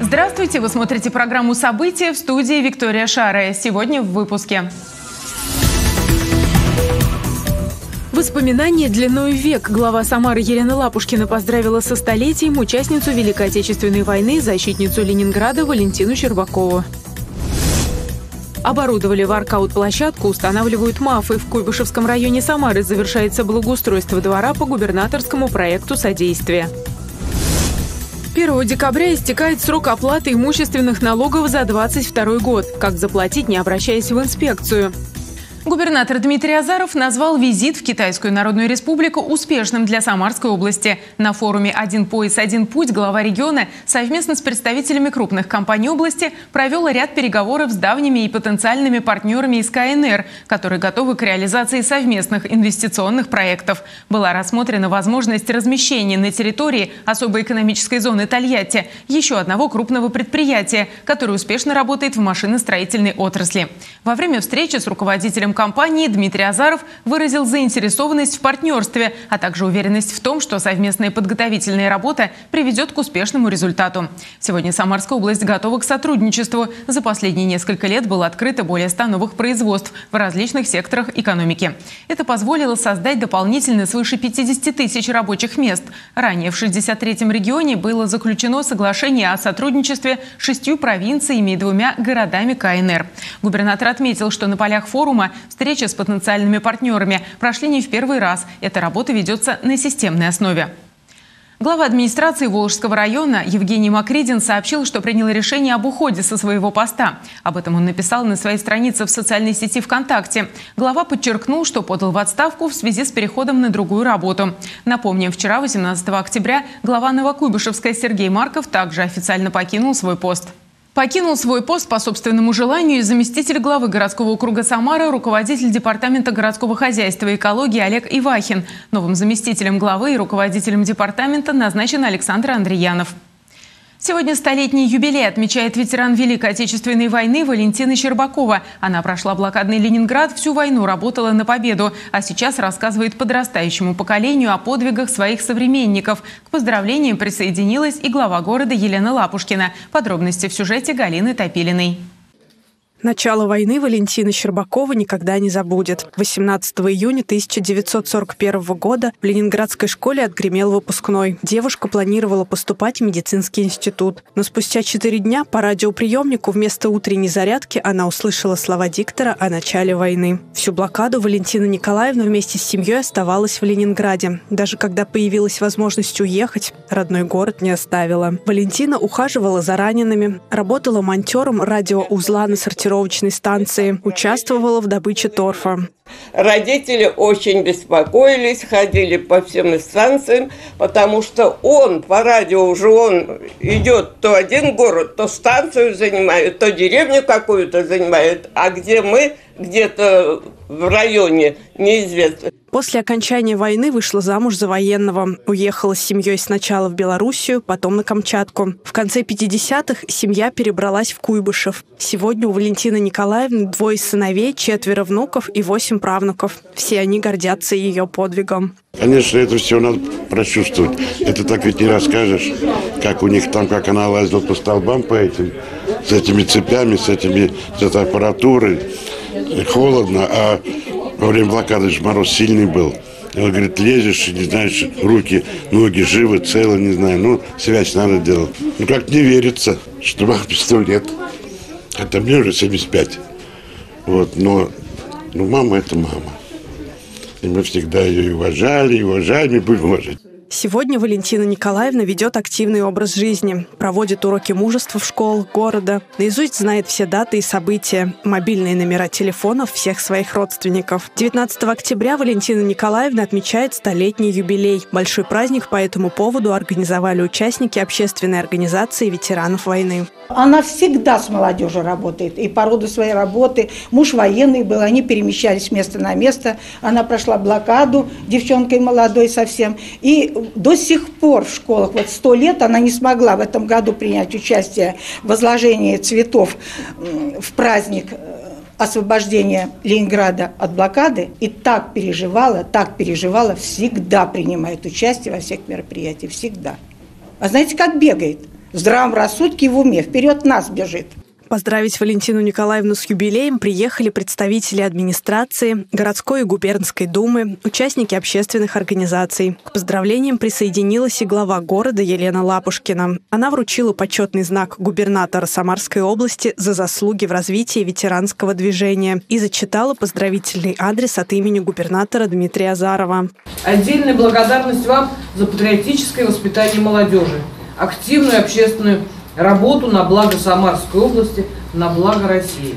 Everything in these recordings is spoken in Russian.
Здравствуйте! Вы смотрите программу «События», в студии Виктория Шарая. Сегодня в выпуске. Воспоминания длиной в век. Глава Самары Елена Лапушкина поздравила со столетием участницу Великой Отечественной войны, защитницу Ленинграда Валентину Щербакову. Оборудовали воркаут-площадку, устанавливают МАФы. В Куйбышевском районе Самары завершается благоустройство двора по губернаторскому проекту «Содействие». 1 декабря истекает срок оплаты имущественных налогов за 2022 год. Как заплатить, не обращаясь в инспекцию? Губернатор Дмитрий Азаров назвал визит в Китайскую Народную Республику успешным для Самарской области. На форуме «Один пояс, один путь» глава региона совместно с представителями крупных компаний области провел ряд переговоров с давними и потенциальными партнерами из КНР, которые готовы к реализации совместных инвестиционных проектов. Была рассмотрена возможность размещения на территории особой экономической зоны Тольятти еще одного крупного предприятия, которое успешно работает в машиностроительной отрасли. Во время встречи с руководителем компании Дмитрий Азаров выразил заинтересованность в партнерстве, а также уверенность в том, что совместная подготовительная работа приведет к успешному результату. Сегодня Самарская область готова к сотрудничеству. За последние несколько лет было открыто более 100 новых производств в различных секторах экономики. Это позволило создать дополнительно свыше 50 тысяч рабочих мест. Ранее в 63-м регионе было заключено соглашение о сотрудничестве с 6 провинциями и 2 городами КНР. Губернатор отметил, что на полях форума встречи с потенциальными партнерами прошли не в первый раз. Эта работа ведется на системной основе. Глава администрации Волжского района Евгений Макридин сообщил, что принял решение об уходе со своего поста. Об этом он написал на своей странице в социальной сети ВКонтакте. Глава подчеркнул, что подал в отставку в связи с переходом на другую работу. Напомним, вчера, 18 октября, глава Новокуйбышевска Сергей Марков также официально покинул свой пост. Покинул свой пост по собственному желанию и заместитель главы городского округа Самара, руководитель департамента городского хозяйства и экологии Олег Ивахин. Новым заместителем главы и руководителем департамента назначен Александр Андреянов. Сегодня столетний юбилей отмечает ветеран Великой Отечественной войны Валентина Щербакова. Она прошла блокадный Ленинград, всю войну работала на победу, а сейчас рассказывает подрастающему поколению о подвигах своих современников. К поздравлениям присоединилась и глава города Елена Лапушкина. Подробности в сюжете Галины Топилиной. Начало войны Валентина Щербакова никогда не забудет. 18 июня 1941 года в Ленинградской школе отгремел выпускной. Девушка планировала поступать в медицинский институт. Но спустя 4 дня по радиоприемнику вместо утренней зарядки она услышала слова диктора о начале войны. Всю блокаду Валентина Николаевна вместе с семьей оставалась в Ленинграде. Даже когда появилась возможность уехать, родной город не оставила. Валентина ухаживала за ранеными, работала монтёром радиоузла на сортировочной станции, участвовала в добыче торфа. Родители очень беспокоились, ходили по всем станциям, потому что он по радио уже идет то один город, то станцию занимает, то деревню какую-то занимает, а где мы, где-то в районе, неизвестно. После окончания войны вышла замуж за военного. Уехала с семьей сначала в Белоруссию, потом на Камчатку. В конце 50-х семья перебралась в Куйбышев. Сегодня у Валентины Николаевны 2 сыновей, 4 внуков и 8 правнуков. Все они гордятся ее подвигом. Конечно, это все надо прочувствовать. Это так ведь не расскажешь, как у них там, как она лазила по столбам по этим, с этими цепями, с этой аппаратурой. Холодно, а во время блокады же мороз сильный был. Он говорит, лезешь, не знаешь, руки, ноги живы, целы, не знаю. Ну, связь надо делать. Ну, как не верится, что маме 100 лет. Это мне уже 75. Вот, но мама – это мама. И мы всегда ее уважали, и уважаем, и будем уважать. Сегодня Валентина Николаевна ведет активный образ жизни, проводит уроки мужества в школах города, наизусть знает все даты и события, мобильные номера телефонов всех своих родственников. 19 октября Валентина Николаевна отмечает столетний юбилей. Большой праздник по этому поводу организовали участники общественной организации ветеранов войны. Она всегда с молодежью работает, и по роду своей работы. Муж военный был, они перемещались с места на место. Она прошла блокаду, девчонкой молодой совсем, и до сих пор в школах, 100 лет, она не смогла в этом году принять участие в возложении цветов в праздник освобождения Ленинграда от блокады. И так переживала, всегда принимает участие во всех мероприятиях, всегда. А знаете, как бегает? в здравом рассудке и в уме. Вперед нас бежит. Поздравить Валентину Николаевну с юбилеем приехали представители администрации, городской и губернской думы, участники общественных организаций. К поздравлениям присоединилась и глава города Елена Лапушкина. Она вручила почетный знак губернатора Самарской области за заслуги в развитии ветеранского движения и зачитала поздравительный адрес от имени губернатора Дмитрия Азарова. Отдельная благодарность вам за патриотическое воспитание молодежи, активную общественную работу на благо Самарской области, на благо России.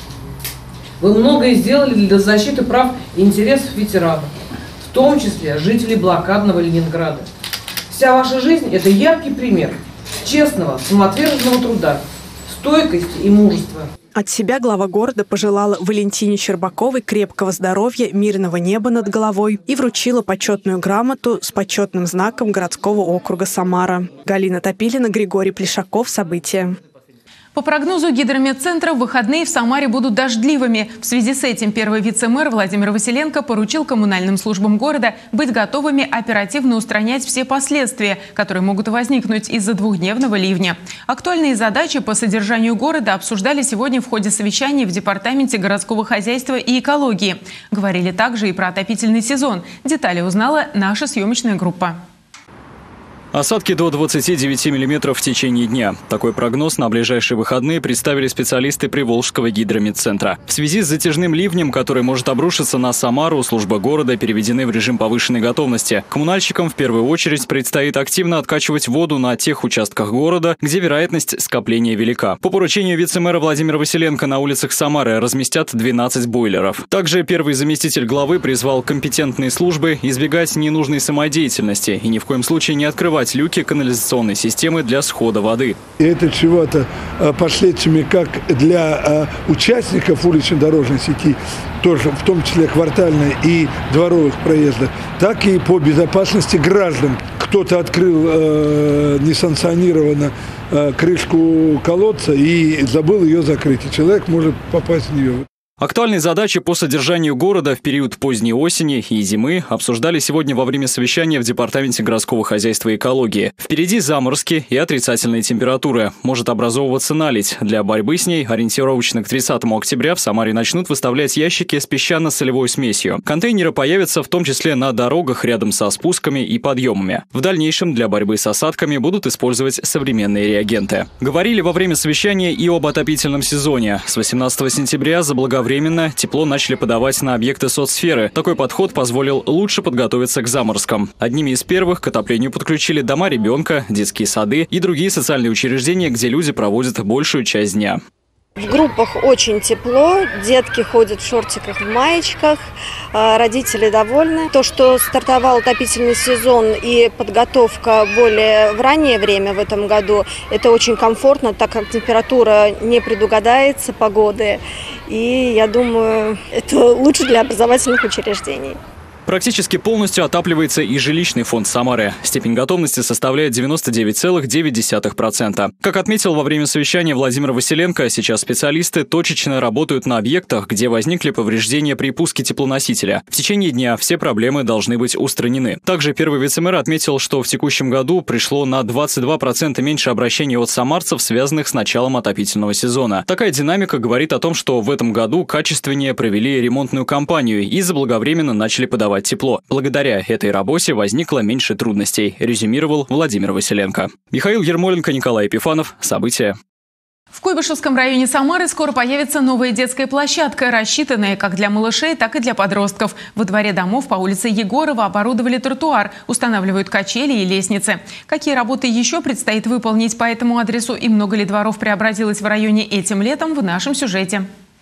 Вы многое сделали для защиты прав и интересов ветеранов, в том числе жителей блокадного Ленинграда. Вся ваша жизнь – это яркий пример честного, самоотверженного труда, стойкости и мужества. От себя глава города пожелала Валентине Щербаковой крепкого здоровья, мирного неба над головой и вручила почетную грамоту с почетным знаком городского округа Самара. Галина Топилина, Григорий Плешаков. События. По прогнозу Гидрометцентра, в выходные в Самаре будут дождливыми. В связи с этим первый вице-мэр Владимир Василенко поручил коммунальным службам города быть готовыми оперативно устранять все последствия, которые могут возникнуть из-за двухдневного ливня. Актуальные задачи по содержанию города обсуждали сегодня в ходе совещания в Департаменте городского хозяйства и экологии. Говорили также и про отопительный сезон. Детали узнала наша съемочная группа. Осадки до 29 мм в течение дня. Такой прогноз на ближайшие выходные представили специалисты Приволжского гидрометцентра. В связи с затяжным ливнем, который может обрушиться на Самару, службы города переведены в режим повышенной готовности. Коммунальщикам в первую очередь предстоит активно откачивать воду на тех участках города, где вероятность скопления велика. По поручению вице-мэра Владимира Василенко на улицах Самары разместят 12 бойлеров. Также первый заместитель главы призвал компетентные службы избегать ненужной самодеятельности и ни в коем случае не открывать люки канализационной системы для схода воды. И это чего-то последствиями как для участников улично-дорожной сети, тоже в том числе квартальной и дворовых проездов, так и по безопасности граждан. Кто-то открыл несанкционированно крышку колодца и забыл ее закрыть, и человек может попасть в нее. Актуальные задачи по содержанию города в период поздней осени и зимы обсуждали сегодня во время совещания в Департаменте городского хозяйства и экологии. Впереди заморозки и отрицательные температуры. Может образовываться наледь. Для борьбы с ней ориентировочно к 30 октября в Самаре начнут выставлять ящики с песчано-солевой смесью. Контейнеры появятся в том числе на дорогах рядом со спусками и подъемами. В дальнейшем для борьбы с осадками будут использовать современные реагенты. Говорили во время совещания и об отопительном сезоне. С 18 сентября заблаговременно тепло начали подавать на объекты соцсферы. Такой подход позволил лучше подготовиться к заморозкам. Одними из первых к отоплению подключили дома ребенка, детские сады и другие социальные учреждения, где люди проводят большую часть дня. В группах очень тепло, детки ходят в шортиках, в маечках, родители довольны. То, что стартовал отопительный сезон и подготовка более в раннее время в этом году, это очень комфортно, так как температура не предугадается погоды. И я думаю, это лучше для образовательных учреждений. Практически полностью отапливается и жилищный фонд Самары. Степень готовности составляет 99,9%. Как отметил во время совещания Владимир Василенко, сейчас специалисты точечно работают на объектах, где возникли повреждения при пуске теплоносителя. В течение дня все проблемы должны быть устранены. Также первый вице-мэр отметил, что в текущем году пришло на 22% меньше обращений от самарцев, связанных с началом отопительного сезона. Такая динамика говорит о том, что в этом году качественнее провели ремонтную кампанию и заблаговременно начали подавать тепло. Благодаря этой работе возникло меньше трудностей, резюмировал Владимир Василенко. Михаил Ермоленко, Николай Епифанов. События. В Куйбышевском районе Самары скоро появится новая детская площадка, рассчитанная как для малышей, так и для подростков. Во дворе домов по улице Егорова оборудовали тротуар, устанавливают качели и лестницы. Какие работы еще предстоит выполнить по этому адресу и много ли дворов преобразилось в районе этим летом, в нашем сюжете.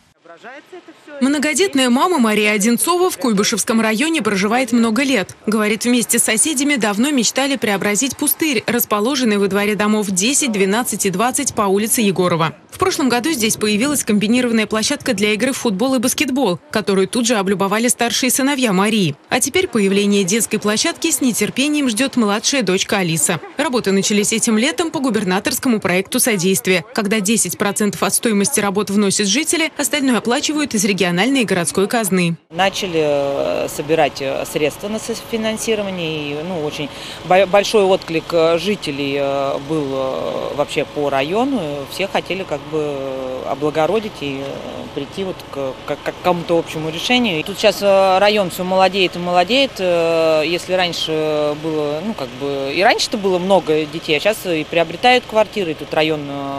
Многодетная мама Мария Одинцова в Куйбышевском районе проживает много лет. Говорит, вместе с соседями давно мечтали преобразить пустырь, расположенный во дворе домов 10, 12 и 20 по улице Егорова. В прошлом году здесь появилась комбинированная площадка для игры в футбол и баскетбол, которую тут же облюбовали старшие сыновья Марии. А теперь появление детской площадки с нетерпением ждет младшая дочка Алиса. Работы начались этим летом по губернаторскому проекту содействия, когда 10% от стоимости работ вносят жители, остальное оплачивают из регионального региональной и городской казны. Начали собирать средства на софинансирование. И, очень большой отклик жителей был вообще по району. Все хотели облагородить и прийти к какому-то общему решению. И тут сейчас район все молодеет и молодеет. Если раньше было, и раньше-то было много детей, а сейчас и приобретают квартиры. И тут район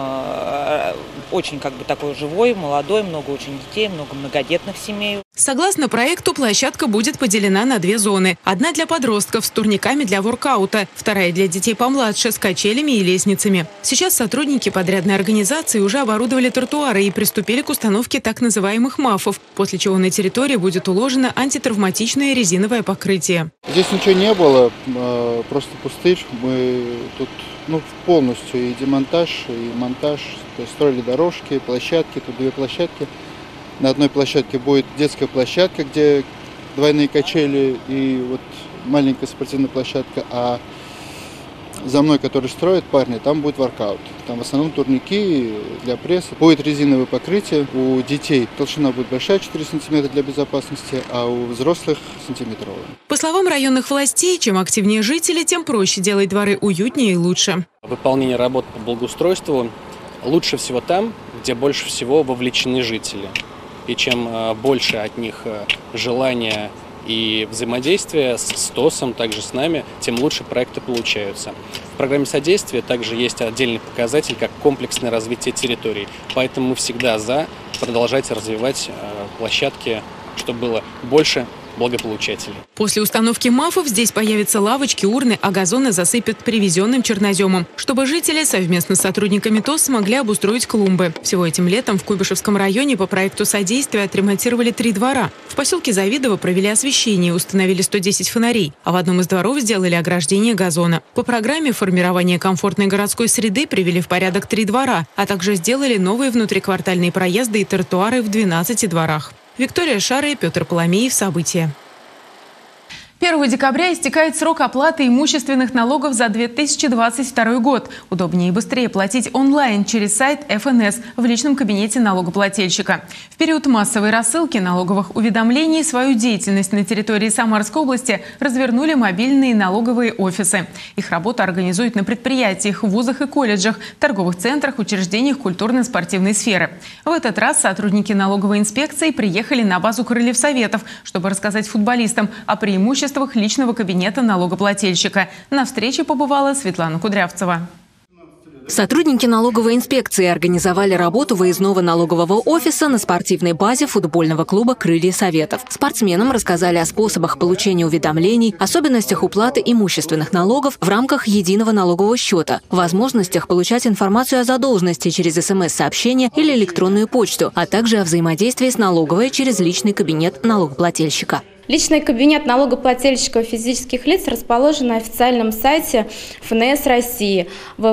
очень такой живой, молодой, много очень детей, много многодетных семей. Согласно проекту, площадка будет поделена на 2 зоны. Одна для подростков с турниками для воркаута, вторая для детей помладше с качелями и лестницами. Сейчас сотрудники подрядной организации уже оборудовали тротуары и приступили к установке так называемых МАФов, после чего на территории будет уложено антитравматичное резиновое покрытие. Здесь ничего не было, просто пустырь. Мы тут полностью и демонтаж, и монтаж. То есть строили дорожки, площадки, тут 2 площадки. На одной площадке будет детская площадка, где двойные качели и маленькая спортивная площадка, а за мной, который строят парни, там будет воркаут. Там в основном турники для пресса. Будет резиновое покрытие. У детей толщина будет большая, 4 сантиметра для безопасности, а у взрослых сантиметровая. По словам районных властей, чем активнее жители, тем проще делать дворы уютнее и лучше. Выполнение работ по благоустройству лучше всего там, где больше всего вовлечены жители. И чем больше от них желания и взаимодействия с ТОСом, также с нами, тем лучше проекты получаются. В программе содействия также есть отдельный показатель, как комплексное развитие территорий. Поэтому мы всегда за продолжать развивать площадки, чтобы было больше благополучателей. После установки МАФов здесь появятся лавочки, урны, а газоны засыпят привезенным черноземом, чтобы жители совместно с сотрудниками ТОС смогли обустроить клумбы. Всего этим летом в Куйбышевском районе по проекту содействия отремонтировали 3 двора. В поселке Завидово провели освещение, установили 110 фонарей, а в одном из дворов сделали ограждение газона. По программе формирования комфортной городской среды привели в порядок 3 двора, а также сделали новые внутриквартальные проезды и тротуары в 12 дворах. Виктория Шара и Петр Поломеев. События. 1 декабря истекает срок оплаты имущественных налогов за 2022 год. Удобнее и быстрее платить онлайн через сайт ФНС в личном кабинете налогоплательщика. В период массовой рассылки налоговых уведомлений свою деятельность на территории Самарской области развернули мобильные налоговые офисы. Их работу организуют на предприятиях, вузах и колледжах, торговых центрах, учреждениях культурно-спортивной сферы. В этот раз сотрудники налоговой инспекции приехали на базу Крыльев Советов, чтобы рассказать футболистам о преимуществах личного кабинета налогоплательщика. На встрече побывала Светлана Кудрявцева. Сотрудники налоговой инспекции организовали работу выездного налогового офиса на спортивной базе футбольного клуба «Крылья Советов». Спортсменам рассказали о способах получения уведомлений, особенностях уплаты имущественных налогов в рамках единого налогового счета, возможностях получать информацию о задолженности через СМС-сообщение или электронную почту, а также о взаимодействии с налоговой через личный кабинет налогоплательщика. Личный кабинет налогоплательщиков физических лиц расположен на официальном сайте ФНС России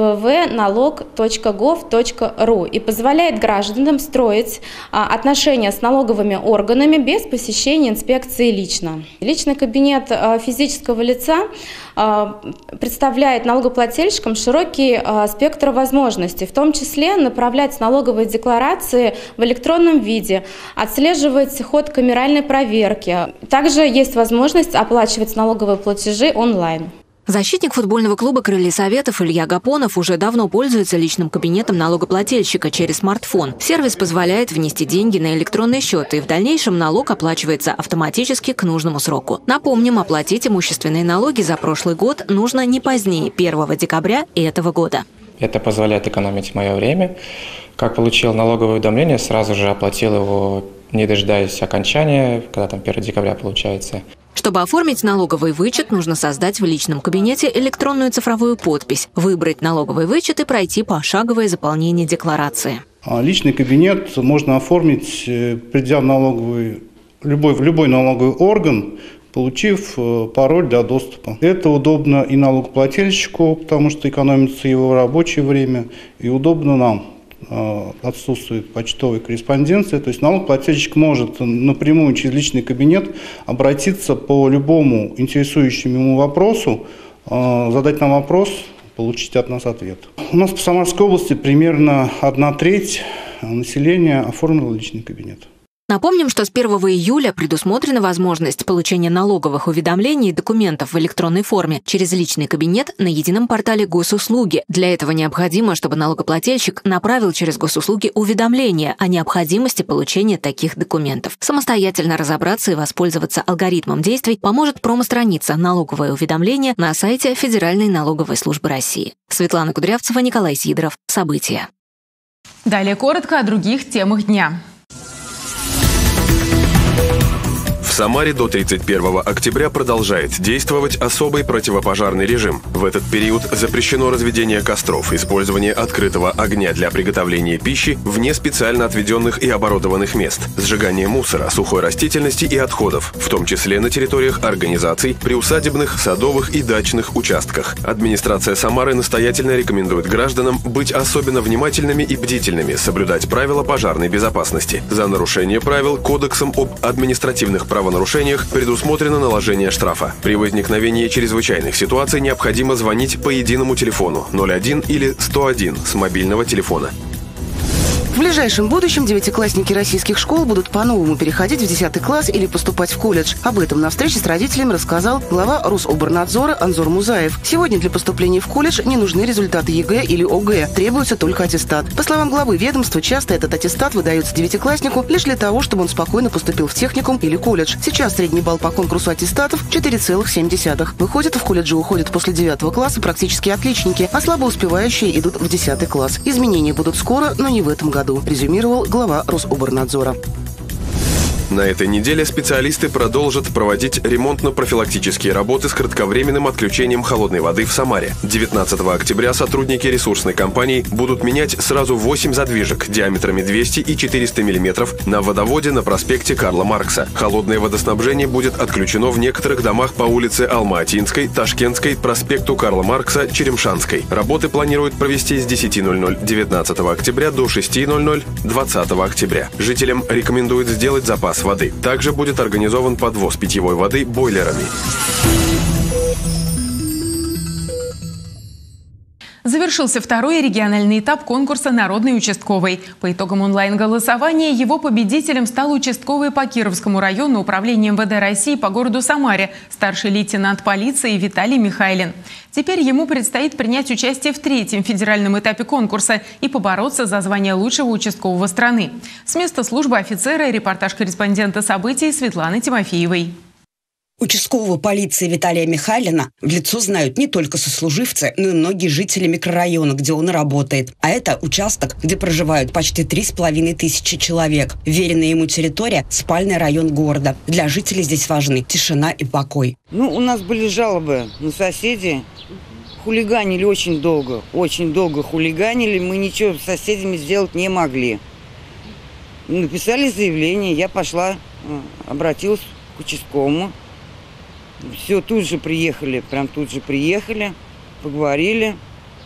www.налог.gov.ru и позволяет гражданам строить отношения с налоговыми органами без посещения инспекции лично. Личный кабинет физического лица представляет налогоплательщикам широкий спектр возможностей, в том числе направлять налоговые декларации в электронном виде, отслеживать ход камеральной проверки. Также есть возможность оплачивать налоговые платежи онлайн. Защитник футбольного клуба «Крылья Советов» Илья Гапонов уже давно пользуется личным кабинетом налогоплательщика через смартфон. Сервис позволяет внести деньги на электронный счет, и в дальнейшем налог оплачивается автоматически к нужному сроку. Напомним, оплатить имущественные налоги за прошлый год нужно не позднее 1 декабря этого года. Это позволяет экономить мое время. Как получил налоговое уведомление, сразу же оплатил его, не дожидаясь окончания, когда там 1 декабря получается. Чтобы оформить налоговый вычет, нужно создать в личном кабинете электронную цифровую подпись, выбрать налоговый вычет и пройти пошаговое заполнение декларации. Личный кабинет можно оформить, придя в любой налоговый орган, получив пароль для доступа. Это удобно и налогоплательщику, потому что экономится его рабочее время, и удобно нам. Отсутствует почтовая корреспонденция, то есть налогоплательщик может напрямую через личный кабинет обратиться по любому интересующему ему вопросу, задать нам вопрос, получить от нас ответ. У нас по Самарской области примерно 1/3 населения оформила личный кабинет. Напомним, что с 1 июля предусмотрена возможность получения налоговых уведомлений и документов в электронной форме через личный кабинет на едином портале госуслуги. Для этого необходимо, чтобы налогоплательщик направил через госуслуги уведомление о необходимости получения таких документов. Самостоятельно разобраться и воспользоваться алгоритмом действий поможет промо-страница «Налоговое уведомление» на сайте Федеральной налоговой службы России. Светлана Кудрявцева, Николай Сидоров. События. Далее коротко о других темах дня. В Самаре до 31 октября продолжает действовать особый противопожарный режим. В этот период запрещено разведение костров, использование открытого огня для приготовления пищи вне специально отведенных и оборудованных мест, сжигание мусора, сухой растительности и отходов, в том числе на территориях организаций, приусадебных, садовых и дачных участках. Администрация Самары настоятельно рекомендует гражданам быть особенно внимательными и бдительными, соблюдать правила пожарной безопасности. За нарушение правил Кодексом об административных правонарушениях предусмотрено наложение штрафа. При возникновении чрезвычайных ситуаций необходимо звонить по единому телефону 01 или 101 с мобильного телефона. В ближайшем будущем девятиклассники российских школ будут по-новому переходить в 10 класс или поступать в колледж. Об этом на встрече с родителями рассказал глава Рособорнадзора Анзор Музаев. Сегодня для поступления в колледж не нужны результаты ЕГЭ или ОГЭ, требуется только аттестат. По словам главы ведомства, часто этот аттестат выдается девятикласснику лишь для того, чтобы он спокойно поступил в техникум или колледж. Сейчас средний балл по конкурсу аттестатов 4,7. Выходит, в колледжи уходят после 9 класса практически отличники, а слабо успевающие идут в 10 класс. Изменения будут скоро, но не в этом году, резюмировал глава Рособорнадзора. На этой неделе специалисты продолжат проводить ремонтно-профилактические работы с кратковременным отключением холодной воды в Самаре. 19 октября сотрудники ресурсной компании будут менять сразу 8 задвижек диаметрами 200 и 400 мм на водоводе на проспекте Карла Маркса. Холодное водоснабжение будет отключено в некоторых домах по улице Алма-Атинской, Ташкентской, проспекту Карла Маркса, Черемшанской. Работы планируют провести с 10:00 19 октября до 6:00 20 октября. Жителям рекомендуют сделать запас воды. Также будет организован подвоз питьевой воды бойлерами. Завершился второй региональный этап конкурса «Народный участковый». По итогам онлайн-голосования его победителем стал участковый по Кировскому району Управления МВД России по городу Самаре, старший лейтенант полиции Виталий Михайлин. Теперь ему предстоит принять участие в третьем федеральном этапе конкурса и побороться за звание лучшего участкового страны. С места службы офицера репортаж корреспондента событий Светланы Тимофеевой. Участкового полиции Виталия Михайлина в лицо знают не только сослуживцы, но и многие жители микрорайона, где он работает. А это участок, где проживают почти 3500 человек. Веренная ему территория – спальный район города. Для жителей здесь важны тишина и покой. У нас были жалобы на соседей. Хулиганили очень долго хулиганили. Мы ничего с соседями сделать не могли. Написали заявление, я пошла, обратилась к участковому. Все, тут же приехали, поговорили.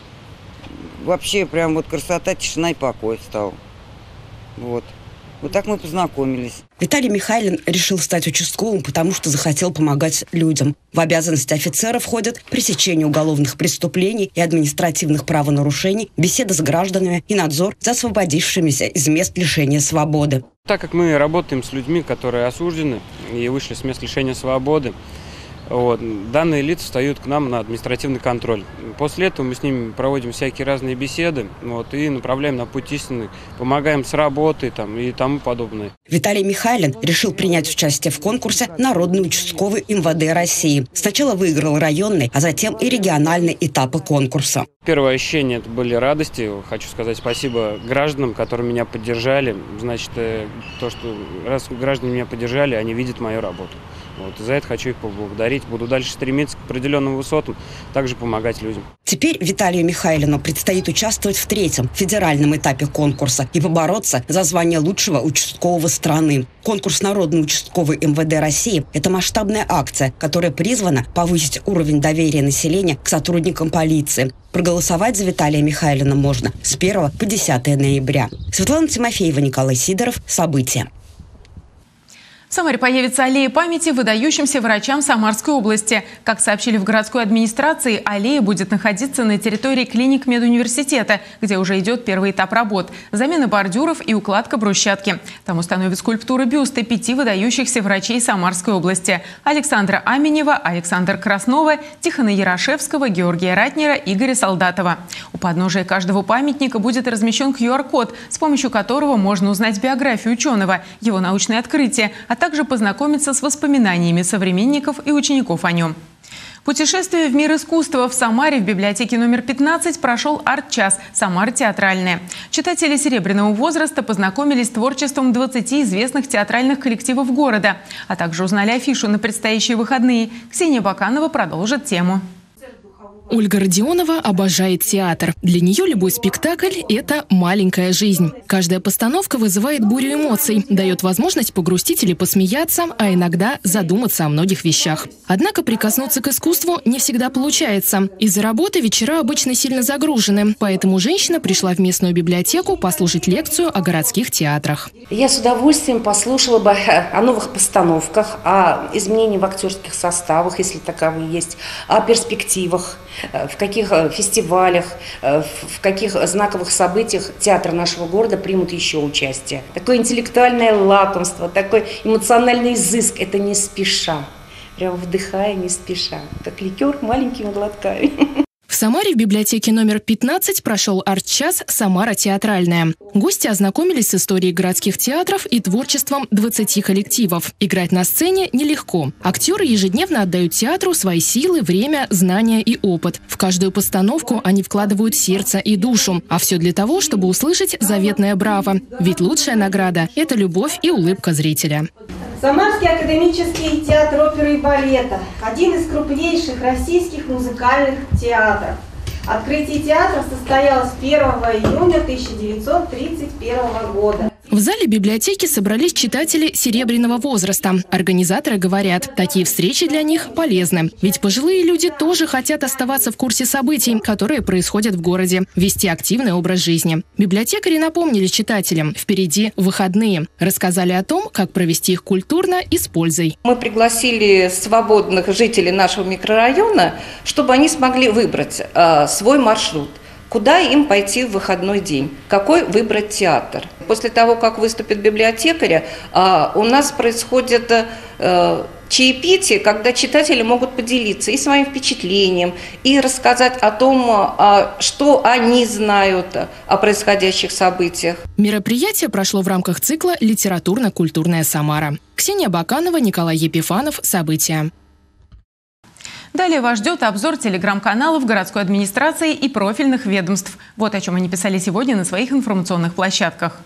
Вообще, прям вот красота, тишина и покой стал. Вот так мы познакомились. Виталий Михайлин решил стать участковым, потому что захотел помогать людям. В обязанности офицера входят пресечение уголовных преступлений и административных правонарушений, беседа с гражданами и надзор за освободившимися из мест лишения свободы. Так как мы работаем с людьми, которые осуждены и вышли с мест лишения свободы, данные лица встают к нам на административный контроль. После этого мы с ними проводим всякие разные беседы и направляем на путь истины, помогаем с работой и тому подобное. Виталий Михайлин решил принять участие в конкурсе «Народный участковый МВД России». Сначала выиграл районный, а затем и региональный этапы конкурса. Первое ощущение – это были радости. Хочу сказать спасибо гражданам, которые меня поддержали. Значит, то, что раз граждане меня поддержали, они видят мою работу. За это хочу их поблагодарить. Буду дальше стремиться к определенным высотам, также помогать людям. Теперь Виталию Михайлину предстоит участвовать в третьем федеральном этапе конкурса и побороться за звание лучшего участкового страны. Конкурс «Народный участковый МВД России» – это масштабная акция, которая призвана повысить уровень доверия населения к сотрудникам полиции. Проголосовать за Виталия Михайлина можно с 1 по 10 ноября. Светлана Тимофеева, Николай Сидоров. События. В Самаре появится аллея памяти выдающимся врачам Самарской области. Как сообщили в городской администрации, аллея будет находиться на территории клиник медуниверситета, где уже идет первый этап работ – замена бордюров и укладка брусчатки. Там установят скульптуры бюсты 5 выдающихся врачей Самарской области – Александра Аменева, Александра Краснова, Тихона Ярошевского, Георгия Ратнера, Игоря Солдатова. У подножия каждого памятника будет размещен QR-код, с помощью которого можно узнать биографию ученого, его научные открытия, а также познакомиться с воспоминаниями современников и учеников о нем. Путешествие в мир искусства в Самаре в библиотеке номер 15 прошел арт-час «Самара театральная». Читатели серебряного возраста познакомились с творчеством 20 известных театральных коллективов города, а также узнали афишу на предстоящие выходные. Ксения Баканова продолжит тему. Ольга Родионова обожает театр. Для нее любой спектакль – это маленькая жизнь. Каждая постановка вызывает бурю эмоций, дает возможность погрустить или посмеяться, а иногда задуматься о многих вещах. Однако прикоснуться к искусству не всегда получается. Из-за работы вечера обычно сильно загружены, поэтому женщина пришла в местную библиотеку послушать лекцию о городских театрах. Я с удовольствием послушала бы о новых постановках, о изменениях в актерских составах, если таковые есть, о перспективах, в каких фестивалях, в каких знаковых событиях театры нашего города примут еще участие. Такое интеллектуальное лакомство, такой эмоциональный изыск – это не спеша, прямо вдыхая не спеша, как ликер маленькими глотками. В Самаре в библиотеке номер 15 прошел арт-час «Самара театральная». Гости ознакомились с историей городских театров и творчеством 20 коллективов. Играть на сцене нелегко. Актеры ежедневно отдают театру свои силы, время, знания и опыт. В каждую постановку они вкладывают сердце и душу. А все для того, чтобы услышать заветное «Браво». Ведь лучшая награда – это любовь и улыбка зрителя. Самарский академический театр оперы и балета – один из крупнейших российских музыкальных театров. Открытие театра состоялось 1 июня 1931 года. В зале библиотеки собрались читатели серебряного возраста. Организаторы говорят, такие встречи для них полезны. Ведь пожилые люди тоже хотят оставаться в курсе событий, которые происходят в городе, вести активный образ жизни. Библиотекари напомнили читателям, впереди выходные. Рассказали о том, как провести их культурно и с пользой. Мы пригласили свободных жителей нашего микрорайона, чтобы они смогли выбрать свой маршрут. Куда им пойти в выходной день? Какой выбрать театр? После того, как выступит библиотекарь, у нас происходит чаепитие, когда читатели могут поделиться и своим впечатлением, и рассказать о том, что они знают о происходящих событиях. Мероприятие прошло в рамках цикла «Литературно-культурная Самара». Ксения Баканова, Николай Епифанов. События. Далее вас ждет обзор телеграм-каналов городской администрации и профильных ведомств. Вот о чем они писали сегодня на своих информационных площадках.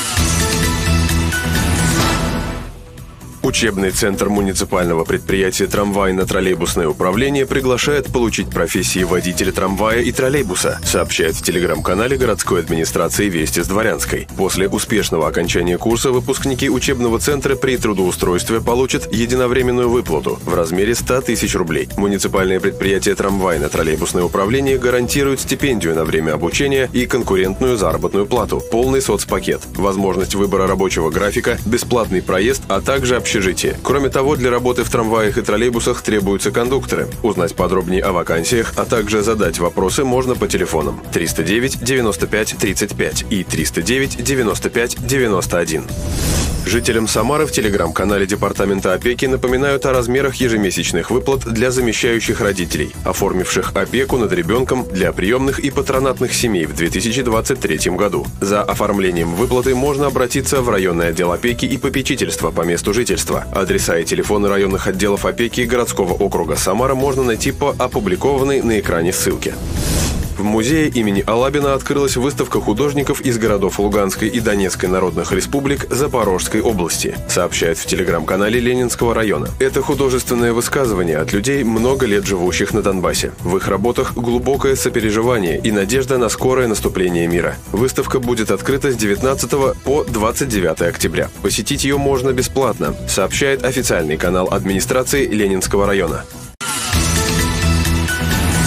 Учебный центр муниципального предприятия «Трамвайно-троллейбусное управление» приглашает получить профессии водителя трамвая и троллейбуса, сообщает в телеграм-канале городской администрации «Вести с Дворянской». После успешного окончания курса выпускники учебного центра при трудоустройстве получат единовременную выплату в размере 100 тысяч рублей. Муниципальное предприятие «Трамвайно-троллейбусное управление» гарантирует стипендию на время обучения и конкурентную заработную плату, полный соцпакет, возможность выбора рабочего графика, бесплатный проезд, а также общежитие. Кроме того, для работы в трамваях и троллейбусах требуются кондукторы. Узнать подробнее о вакансиях, а также задать вопросы можно по телефонам 309 95 35 и 309 95 91. Жителям Самары в телеграм-канале Департамента опеки напоминают о размерах ежемесячных выплат для замещающих родителей, оформивших опеку над ребенком для приемных и патронатных семей в 2023 году. За оформлением выплаты можно обратиться в районный отдел опеки и попечительства по месту жительства. Адреса и телефоны районных отделов опеки городского округа Самара можно найти по опубликованной на экране ссылке. В музее имени Алабина открылась выставка художников из городов Луганской и Донецкой народных республик Запорожской области, сообщает в телеграм-канале Ленинского района. Это художественное высказывание от людей, много лет живущих на Донбассе. В их работах глубокое сопереживание и надежда на скорое наступление мира. Выставка будет открыта с 19 по 29 октября. Посетить ее можно бесплатно, сообщает официальный канал администрации Ленинского района.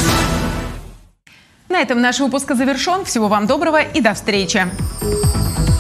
На этом наш выпуск завершен. Всего вам доброго и до встречи.